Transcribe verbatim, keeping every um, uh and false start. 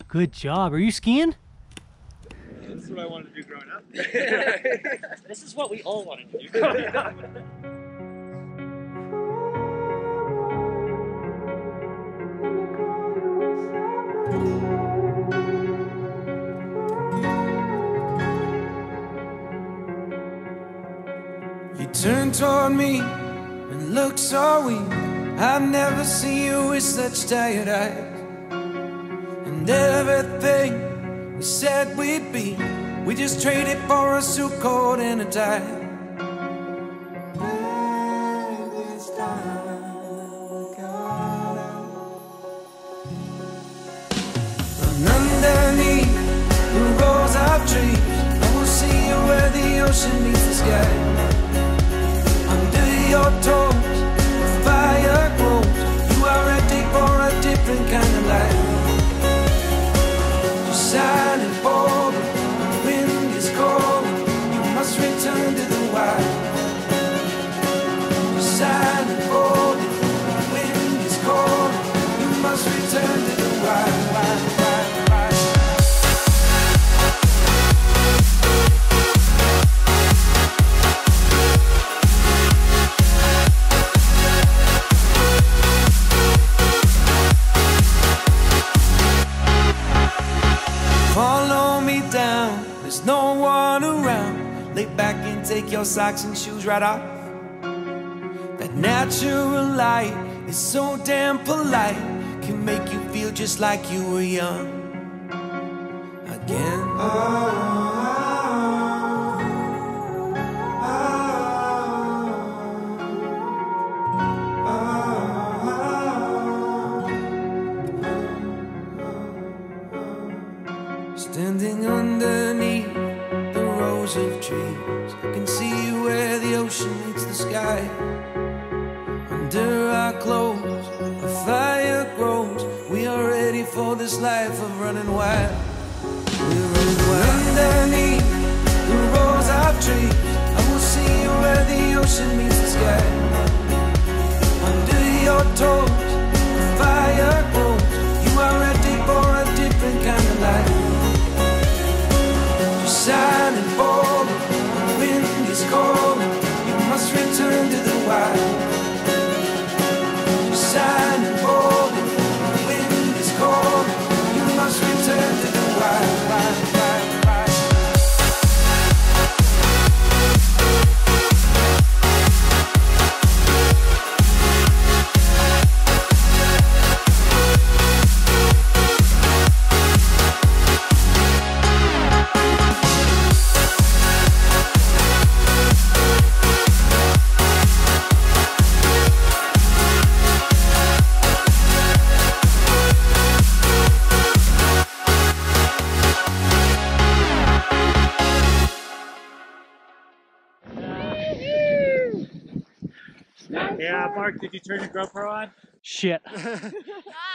Good job. Are you skiing? This is what I wanted to do growing up. This is what we all wanted to do growing up. You turn toward me and look so weak. I've never seen you with such tired eyes. And everything we said we'd be, we just traded for a suit coat and a tie. And underneath the rows of trees, I will see you where the ocean meets the sky. Under your toes, the fire grows. You are ready for a different kind of life. You're shining forward, the wind is cold. You must return to the wild. You're shining forward, the wind is cold. You must return to the wild, wild, wild, wild. Follow me down, there's no one around. Lay back and take your socks and shoes right off. That natural light is so damn polite, can make you feel just like you were young again. Standing underneath the rows of trees, I can see where the ocean meets the sky. Under our clothes, a fire grows. We are ready for this life of running wild. We're running wild. Underneath the rows of trees, I will see you where the ocean meets the sky. Under your toes, the fire grows. You are ready for a different kind of life. Shining forward, the wind is cold. You must return to the wild. You're shining forward, the wind is cold. You must return to the wild, wild, wild, wild. Yeah, Mark, did you turn your GoPro on? Shit.